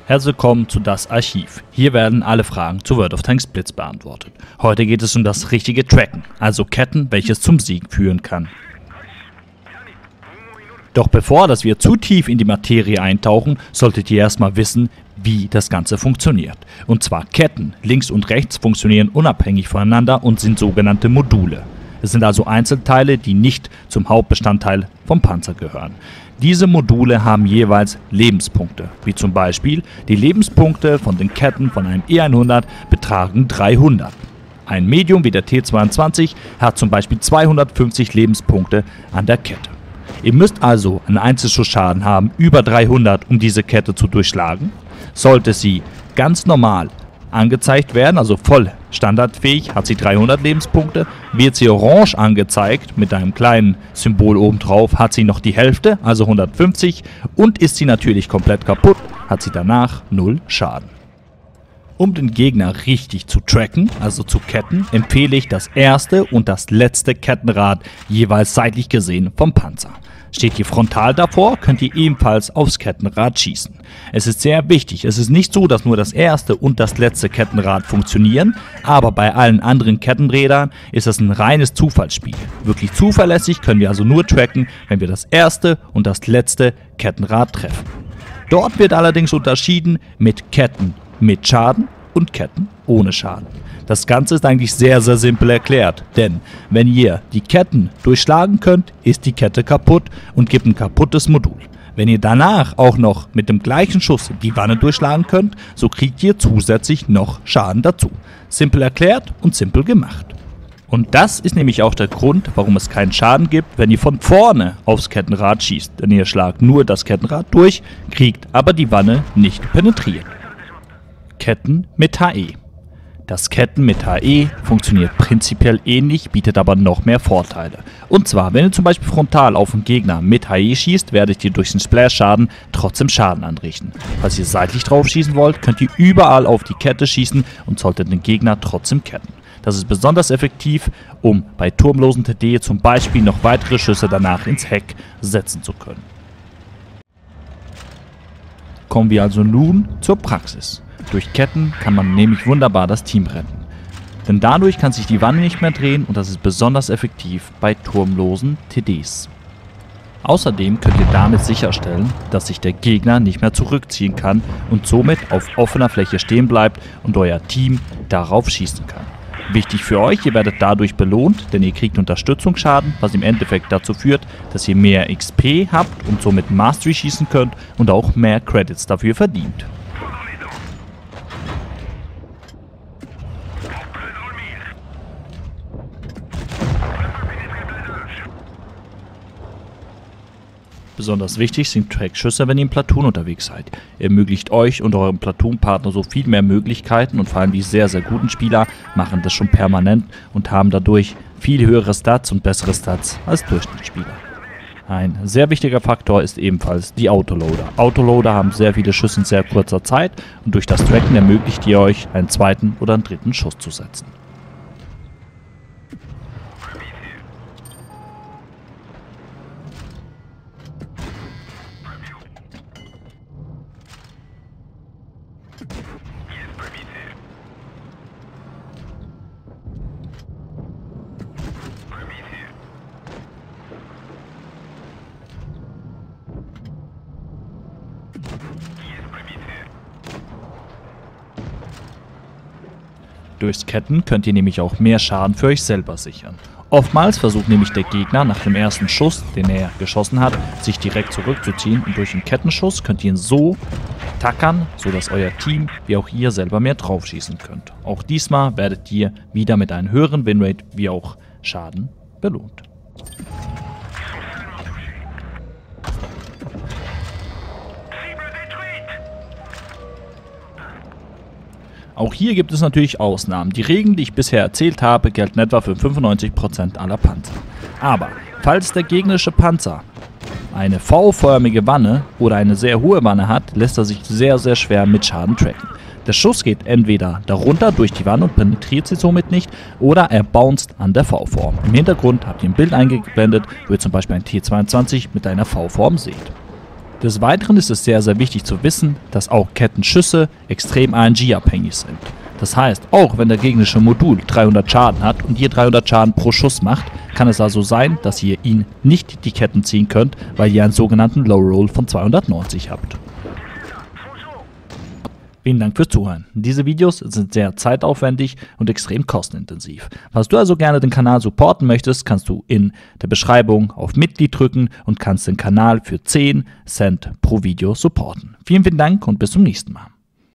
Herzlich willkommen zu Das Archiv. Hier werden alle Fragen zu World of Tanks Blitz beantwortet. Heute geht es um das richtige Tracken, also Ketten, welches zum Sieg führen kann. Doch bevor wir zu tief in die Materie eintauchen, solltet ihr erstmal wissen, wie das Ganze funktioniert. Und zwar Ketten links und rechts funktionieren unabhängig voneinander und sind sogenannte Module. Es sind also Einzelteile, die nicht zum Hauptbestandteil vom Panzer gehören. Diese Module haben jeweils Lebenspunkte, wie zum Beispiel die Lebenspunkte von den Ketten von einem E100 betragen 300. Ein Medium wie der T22 hat zum Beispiel 250 Lebenspunkte an der Kette. Ihr müsst also einen Einzelschuss-Schaden haben über 300, um diese Kette zu durchschlagen. Sollte sie ganz normal angezeigt werden, also voll standardfähig, hat sie 300 Lebenspunkte, wird sie orange angezeigt mit einem kleinen Symbol oben drauf, hat sie noch die Hälfte, also 150, und ist sie natürlich komplett kaputt, hat sie danach 0 Schaden. Um den Gegner richtig zu tracken, also zu ketten, empfehle ich das erste und das letzte Kettenrad jeweils seitlich gesehen vom Panzer. Steht ihr frontal davor, könnt ihr ebenfalls aufs Kettenrad schießen. Es ist sehr wichtig, es ist nicht so, dass nur das erste und das letzte Kettenrad funktionieren, aber bei allen anderen Kettenrädern ist es ein reines Zufallsspiel. Wirklich zuverlässig können wir also nur tracken, wenn wir das erste und das letzte Kettenrad treffen. Dort wird allerdings unterschieden mit Ketten mit Schaden und Ketten ohne Schaden. Das Ganze ist eigentlich sehr, sehr simpel erklärt, denn wenn ihr die Ketten durchschlagen könnt, ist die Kette kaputt und gibt ein kaputtes Modul. Wenn ihr danach auch noch mit dem gleichen Schuss die Wanne durchschlagen könnt, so kriegt ihr zusätzlich noch Schaden dazu. Simpel erklärt und simpel gemacht. Und das ist nämlich auch der Grund, warum es keinen Schaden gibt, wenn ihr von vorne aufs Kettenrad schießt. Denn ihr schlagt nur das Kettenrad durch, kriegt aber die Wanne nicht penetriert. Ketten mit HE. Das Ketten mit HE funktioniert prinzipiell ähnlich, bietet aber noch mehr Vorteile. Und zwar, wenn ihr zum Beispiel frontal auf einen Gegner mit HE schießt, werdet ihr durch den Splash-Schaden trotzdem Schaden anrichten. Falls ihr seitlich drauf schießen wollt, könnt ihr überall auf die Kette schießen und solltet den Gegner trotzdem ketten. Das ist besonders effektiv, um bei turmlosen TD zum Beispiel noch weitere Schüsse danach ins Heck setzen zu können. Kommen wir also nun zur Praxis. Durch Ketten kann man nämlich wunderbar das Team retten. Denn dadurch kann sich die Wanne nicht mehr drehen und das ist besonders effektiv bei turmlosen TDs. Außerdem könnt ihr damit sicherstellen, dass sich der Gegner nicht mehr zurückziehen kann und somit auf offener Fläche stehen bleibt und euer Team darauf schießen kann. Wichtig für euch, ihr werdet dadurch belohnt, denn ihr kriegt Unterstützungsschaden, was im Endeffekt dazu führt, dass ihr mehr XP habt und somit Mastery schießen könnt und auch mehr Credits dafür verdient. Besonders wichtig sind Trackschüsse, wenn ihr im Platoon unterwegs seid. Ihr ermöglicht euch und eurem Platoon-Partner so viel mehr Möglichkeiten und vor allem die sehr, sehr guten Spieler machen das schon permanent und haben dadurch viel höhere Stats und bessere Stats als Durchschnittsspieler. Ein sehr wichtiger Faktor ist ebenfalls die Autoloader. Autoloader haben sehr viele Schüsse in sehr kurzer Zeit und durch das Tracken ermöglicht ihr euch, einen zweiten oder einen dritten Schuss zu setzen. Durchs Ketten könnt ihr nämlich auch mehr Schaden für euch selber sichern. Oftmals versucht nämlich der Gegner nach dem ersten Schuss, den er geschossen hat, sich direkt zurückzuziehen und durch einen Kettenschuss könnt ihr ihn so tackern, sodass euer Team wie auch ihr selber mehr drauf schießen könnt. Auch diesmal werdet ihr wieder mit einem höheren Winrate wie auch Schaden belohnt. Auch hier gibt es natürlich Ausnahmen. Die Regeln, die ich bisher erzählt habe, gelten etwa für 95% aller Panzer. Aber falls der gegnerische Panzer eine V-förmige Wanne oder eine sehr hohe Wanne hat, lässt er sich sehr, sehr schwer mit Schaden tracken. Der Schuss geht entweder darunter durch die Wanne und penetriert sie somit nicht, oder er bounced an der V-Form. Im Hintergrund habt ihr ein Bild eingeblendet, wo ihr zum Beispiel ein T22 mit einer V-Form seht. Des Weiteren ist es sehr, sehr wichtig zu wissen, dass auch Kettenschüsse extrem RNG-abhängig sind. Das heißt, auch wenn der gegnerische Modul 300 Schaden hat und ihr 300 Schaden pro Schuss macht, kann es also sein, dass ihr ihn nicht die Ketten ziehen könnt, weil ihr einen sogenannten Low Roll von 290 habt. Vielen Dank fürs Zuhören. Diese Videos sind sehr zeitaufwendig und extrem kostenintensiv. Falls du also gerne den Kanal supporten möchtest, kannst du in der Beschreibung auf Mitglied drücken und kannst den Kanal für 10 Cent pro Video supporten. Vielen Dank und bis zum nächsten Mal.